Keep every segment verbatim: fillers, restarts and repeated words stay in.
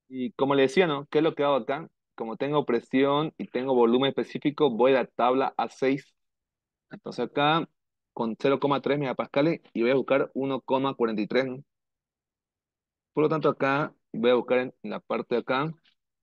Y como le decía, ¿no? ¿Qué es lo que hago acá? Como tengo presión y tengo volumen específico, voy a la tabla A seis. Entonces acá con cero coma tres megapascales y voy a buscar uno coma cuarenta y tres, ¿no? Por lo tanto acá voy a buscar en la parte de acá.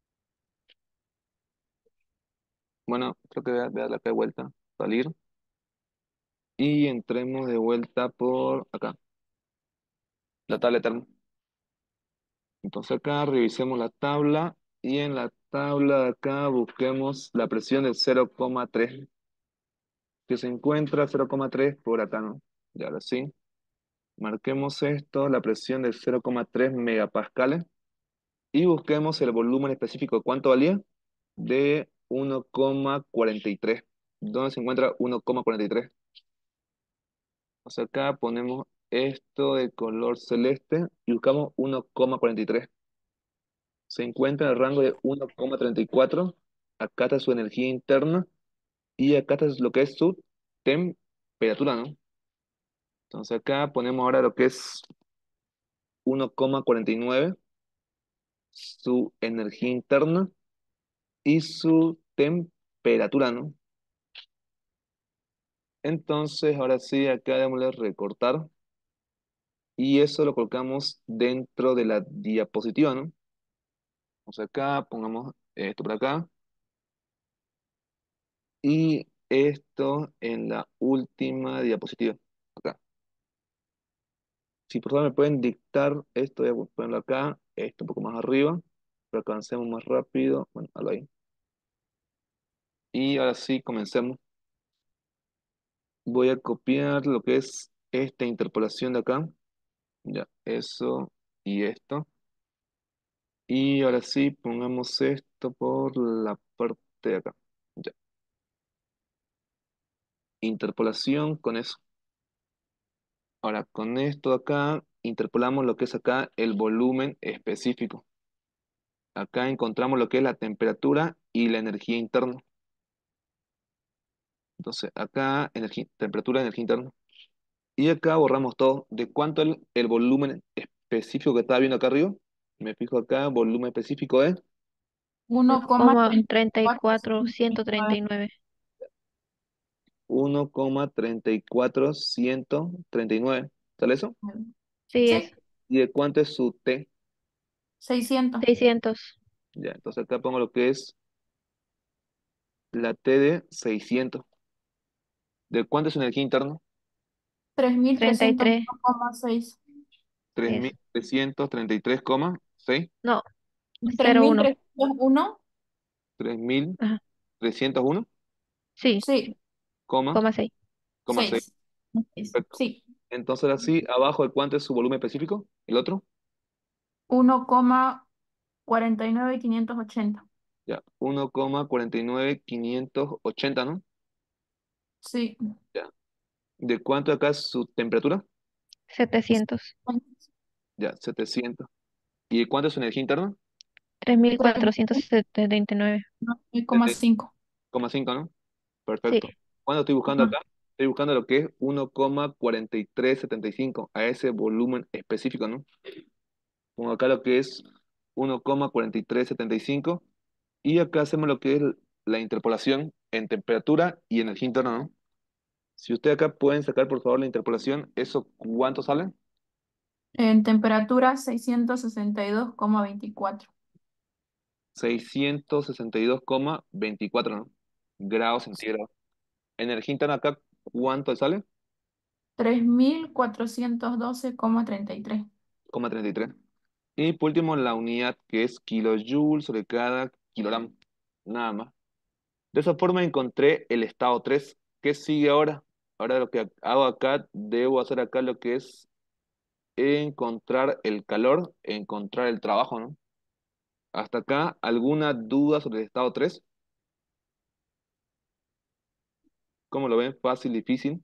Bueno, creo que voy a, voy a darle acá de vuelta, salir. Y entremos de vuelta por acá, la tabla eterna. Entonces acá revisemos la tabla y en la tabla de acá busquemos la presión del cero coma tres, que se encuentra cero coma tres por acá, ¿no? Y ahora sí, marquemos esto, la presión del cero coma tres megapascales y busquemos el volumen específico. ¿Cuánto valía? De uno coma cuarenta y tres. ¿Dónde se encuentra uno coma cuarenta y tres? O sea, acá ponemos esto de color celeste y buscamos uno coma cuarenta y tres. Se encuentra en el rango de uno coma treinta y cuatro. Acá está su energía interna y acá está lo que es su temperatura, ¿no? Entonces acá ponemos ahora lo que es uno coma cuarenta y nueve, su energía interna y su temperatura, ¿no? Entonces ahora sí, acá démosle recortar y eso lo colocamos dentro de la diapositiva, ¿no? O sea, acá pongamos esto por acá y esto en la última diapositiva, acá. Si por favor me pueden dictar esto, voy a ponerlo acá, esto un poco más arriba, para que avancemos más rápido. Bueno, algo ahí. Y ahora sí, comencemos. Voy a copiar lo que es esta interpolación de acá. Ya, eso y esto. Y ahora sí, pongamos esto por la parte de acá. Ya, interpolación con eso. Ahora, con esto acá, interpolamos lo que es acá el volumen específico. Acá encontramos lo que es la temperatura y la energía interna. Entonces, acá, energía, temperatura, energía interna. Y acá borramos todo. ¿De cuánto el, el volumen específico que estaba viendo acá arriba? Me fijo acá, volumen específico es uno coma Coma treinta y treinta y cuatro cuatro ciento treinta y nueve. uno coma treinta y cuatro ciento treinta y nueve. ¿Sale eso? Sí, es Sí, ¿Y de cuánto es su T? seiscientos. seiscientos. Ya, entonces acá pongo lo que es la T de seiscientos. ¿De cuánto es su energía interna? tres mil treinta y trescientos tres uno coma seis. tres mil Eso. trescientos treinta y tres coma seis. No, tres cero mil uno. trescientos uno. tres mil Ajá. trescientos uno Sí, Sí, coma coma seis. coma seis. seis. Perfecto. Sí, Entonces ahora sí, abajo de cuánto es su volumen específico, el otro. uno coma cuarenta y nueve quinientos ochenta. Ya, uno coma cuarenta y nueve quinientos ochenta, ¿no? Sí. Ya. ¿De cuánto acá es su temperatura? Setecientos. Ya, setecientos. ¿Y de cuánto es su energía interna? tres mil cuatrocientos setenta y nueve. tres coma cinco. siete coma cinco, ¿no? Sí. Perfecto. ¿Cuánto estoy buscando Ujú. acá? Estoy buscando lo que es uno coma cuarenta y tres setenta y cinco, a ese volumen específico, ¿no? Pongo acá lo que es uno coma cuarenta y tres setenta y cinco y acá hacemos lo que es la interpolación en temperatura y energía interna, ¿no? Si ustedes acá pueden sacar por favor la interpolación, ¿eso cuánto sale? En temperatura seiscientos sesenta y dos coma veinticuatro. seiscientos sesenta y dos coma veinticuatro, ¿no? Grados centígrados. Energía interna acá, ¿cuánto sale? Tres mil cuatrocientos doce coma treinta y tres. Coma treinta y tres. Y por último, la unidad que es kilojoules sobre cada kilogramo. Nada más. De esa forma encontré el estado tres. ¿Qué sigue ahora? Ahora lo que hago acá, debo hacer acá lo que es encontrar el calor, encontrar el trabajo, ¿no? Hasta acá, ¿alguna duda sobre el estado tres? ¿Cómo lo ven? ¿Fácil, difícil?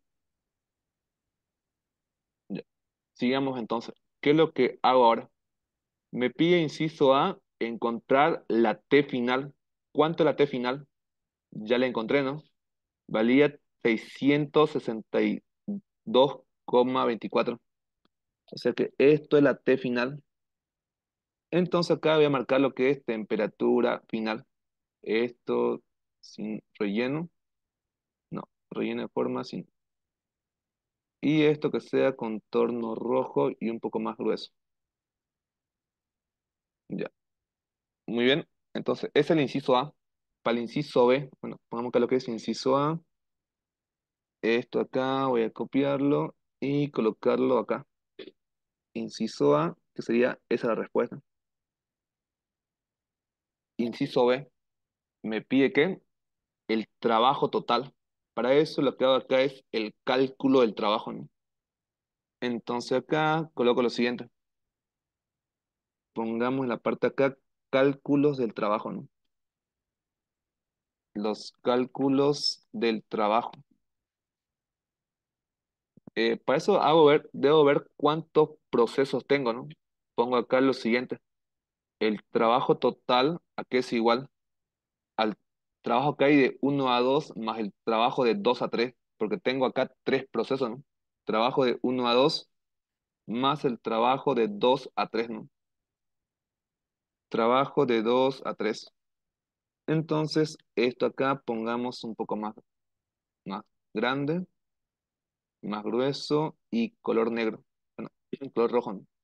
Ya. Sigamos entonces. ¿Qué es lo que hago ahora? Me pide, inciso A, encontrar la T final. ¿Cuánto es la T final? Ya la encontré, ¿no? Valía seiscientos sesenta y dos coma veinticuatro. O sea que esto es la T final. Entonces acá voy a marcar lo que es temperatura final. Esto sin relleno. No, relleno de forma sin. Y esto que sea contorno rojo y un poco más grueso. Ya. Muy bien. Entonces, ese es el inciso A. Para el inciso B, bueno, pongamos acá lo que es inciso A. Esto acá voy a copiarlo y colocarlo acá. Inciso A, que sería esa la respuesta. Inciso B, me pide que el trabajo total. Para eso lo que hago acá es el cálculo del trabajo, ¿no? Entonces acá coloco lo siguiente. Pongamos en la parte acá cálculos del trabajo, ¿no? Los cálculos del trabajo. Eh, para eso hago ver, debo ver cuántos procesos tengo, ¿no? Pongo acá lo siguiente. El trabajo total, aquí es igual al trabajo que hay de uno a dos más el trabajo de dos a tres, porque tengo acá tres procesos, ¿no? Trabajo de uno a dos más el trabajo de dos a tres, ¿no? Trabajo de dos a tres. Entonces, esto acá pongamos un poco más, más grande, más grueso y color negro. Bueno, color rojo, ¿no?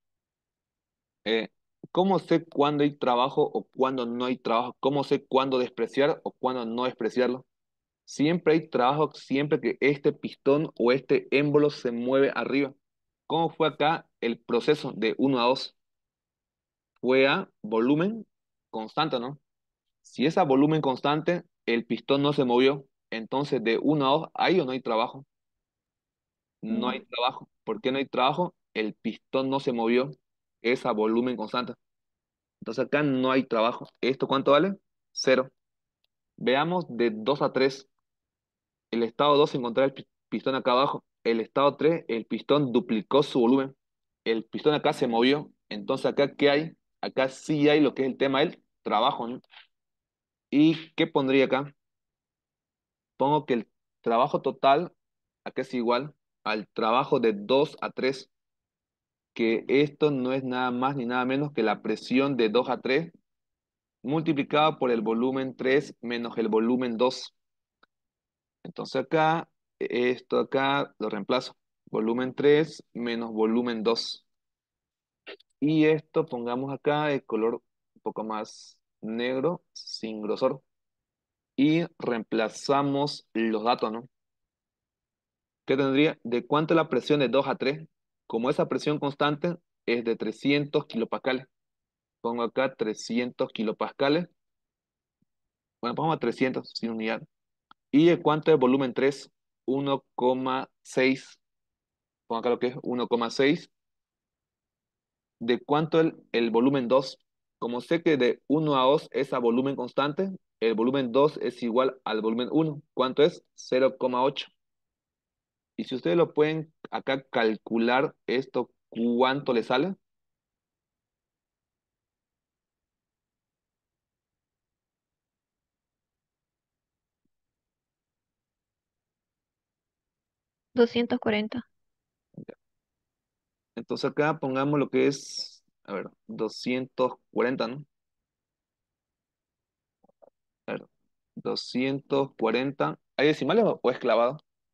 Eh, ¿Cómo sé cuándo hay trabajo o cuándo no hay trabajo? ¿Cómo sé cuándo despreciar o cuándo no despreciarlo? Siempre hay trabajo, siempre que este pistón o este émbolo se mueve arriba. ¿Cómo fue acá el proceso de uno a dos? Fue a volumen constante, ¿no? Si es a volumen constante, el pistón no se movió. Entonces, de uno a dos, ¿hay o no hay trabajo? No hay No. trabajo. ¿Por qué no hay trabajo? El pistón no se movió. Es a volumen constante. Entonces, acá no hay trabajo. ¿Esto cuánto vale? Cero. Veamos de dos a tres. El estado dos encontrar el pi- pistón acá abajo. El estado tres, el pistón duplicó su volumen. El pistón acá se movió. Entonces, acá, ¿qué hay? Acá sí hay lo que es el tema del trabajo, ¿no? ¿Y qué pondría acá? Pongo que el trabajo total, acá es igual al trabajo de dos a tres, que esto no es nada más ni nada menos que la presión de dos a tres multiplicado por el volumen tres menos el volumen dos. Entonces acá, esto acá lo reemplazo. Volumen tres menos volumen dos. Y esto pongamos acá de color un poco más negro, sin grosor. Y reemplazamos los datos, ¿no? ¿Qué tendría? ¿De cuánto es la presión de dos a tres? Como esa presión constante es de trescientos kilopascales. Pongo acá trescientos kilopascales. Bueno, pongamos a trescientos sin unidad. ¿Y de cuánto es volumen tres? uno coma seis. Pongo acá lo que es uno coma seis. ¿De cuánto el, el volumen dos? Como sé que de uno a dos es a volumen constante, el volumen dos es igual al volumen uno. ¿Cuánto es? cero coma ocho. Y si ustedes lo pueden acá calcular esto, ¿cuánto le sale? Doscientos cuarenta. Entonces acá pongamos lo que es, a ver, doscientos cuarenta, ¿no? A ver, doscientos cuarenta. ¿Hay decimales o o es clavado?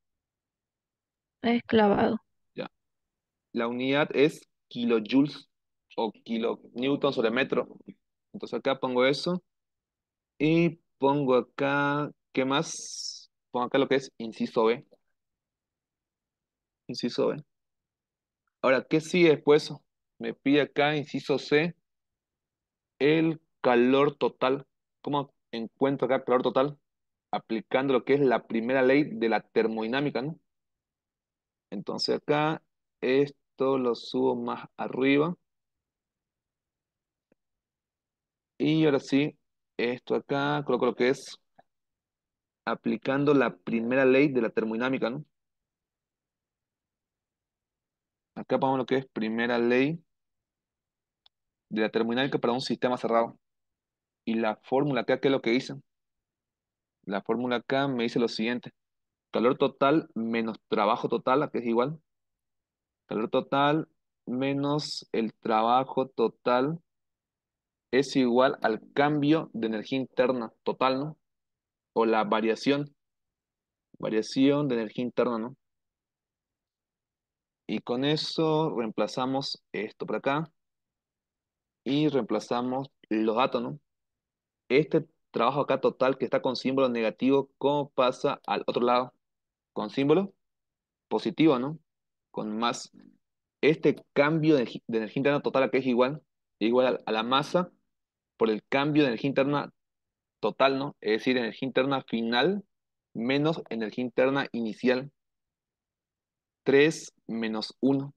Es clavado. Ya. La unidad es kilojoules o kilonewton sobre metro. Entonces acá pongo eso y pongo acá, ¿qué más? Pongo acá lo que es inciso B. Inciso B. Ahora, ¿qué sigue después? Me pide acá, inciso C, el calor total. ¿Cómo encuentro acá calor total? Aplicando lo que es la primera ley de la termodinámica, ¿no? Entonces acá esto lo subo más arriba. Y ahora sí, esto acá coloco lo que es aplicando la primera ley de la termodinámica, ¿no? Acá ponemos lo que es primera ley de la termodinámica para un sistema cerrado. Y la fórmula acá, ¿qué es lo que dice? La fórmula acá me dice lo siguiente. Calor total menos trabajo total, aquí es igual. Calor total menos el trabajo total es igual al cambio de energía interna total, ¿no? O la variación, variación de energía interna, ¿no? Y con eso reemplazamos esto por acá y reemplazamos los datos, ¿no? Este trabajo acá total que está con símbolo negativo, ¿cómo pasa al otro lado? Con símbolo positivo, ¿no? Con más. Este cambio de, energi- de energía interna total acá es igual, igual a, a la masa por el cambio de energía interna total, ¿no? Es decir, energía interna final menos energía interna inicial, tres menos uno.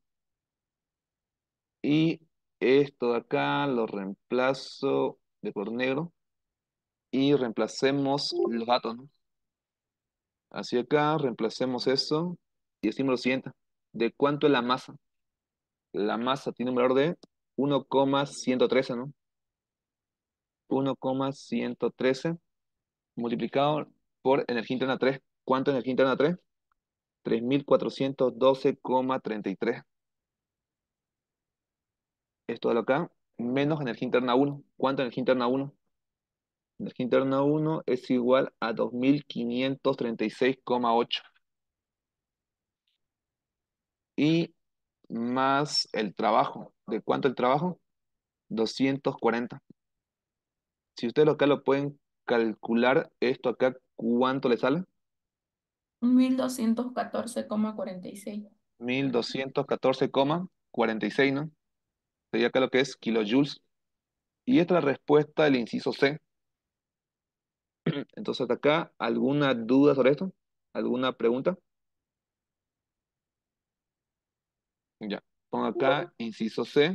Y esto de acá lo reemplazo de color negro y reemplacemos los datos, ¿no? Así acá, reemplacemos eso y decimos lo siguiente. ¿De cuánto es la masa? La masa tiene un valor de uno coma ciento trece, ¿no? uno coma ciento trece multiplicado por energía interna tres. ¿Cuánto es energía interna tres? tres mil cuatrocientos doce coma treinta y tres. Esto de lo acá, menos energía interna uno. ¿Cuánto es energía interna uno? Energía interna uno es igual a dos mil quinientos treinta y seis coma ocho. Y más el trabajo. ¿De cuánto el trabajo? Doscientos cuarenta. Si ustedes lo acá lo pueden calcular, esto acá, ¿cuánto le sale? mil doscientos catorce coma cuarenta y seis. Mil doscientos catorce coma cuarenta y seis, ¿no? Sería acá lo que es kilojoules. Y esta es la respuesta del inciso C. Entonces, hasta acá, ¿alguna duda sobre esto? ¿Alguna pregunta? Ya. Pongo acá inciso C.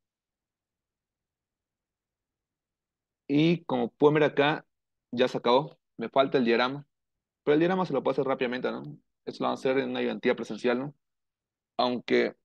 Y como pueden ver acá, ya se acabó. Me falta el diagrama. Pero el diagrama se lo puedo hacer rápidamente, ¿no? Eso lo vamos a hacer en una ayudantía presencial, ¿no? Aunque